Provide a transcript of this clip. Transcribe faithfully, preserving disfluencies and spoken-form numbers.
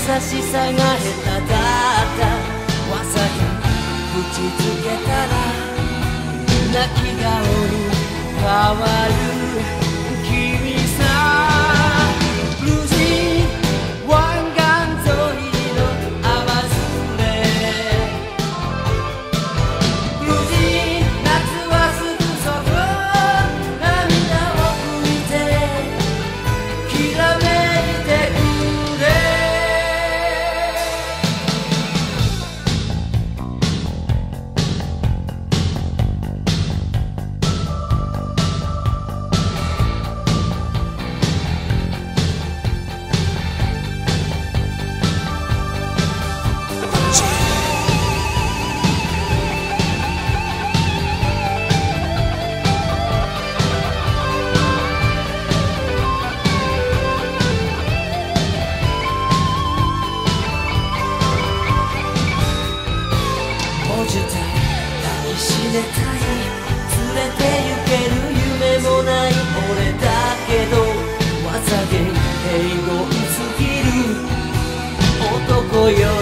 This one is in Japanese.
しさが下手だったわざと口づけたら泣き顔に変わる君さ無事湾岸沿いの泡ずれ無事夏はすぐそこ涙を拭いてきらめいてくれ抱きしめたい連れて行ける夢もない俺だけど技で平凡すぎる男よ